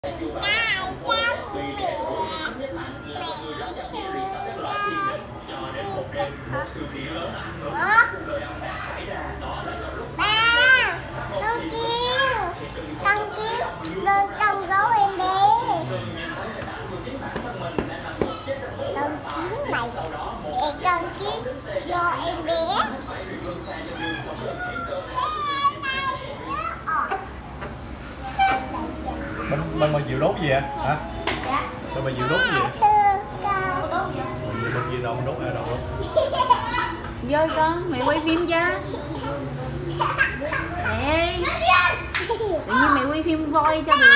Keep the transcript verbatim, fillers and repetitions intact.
Con kiến do em bé. Bên bên bao nhiêu đốt gì ạ? Hả? Bên bao nhiêu đốt gì vậy? Bên kia đâu đốt ở đâu đâu? Vô con, mẹ quay phim cho. Mẹ. Tự nhiên mẹ quay phim voi cho được.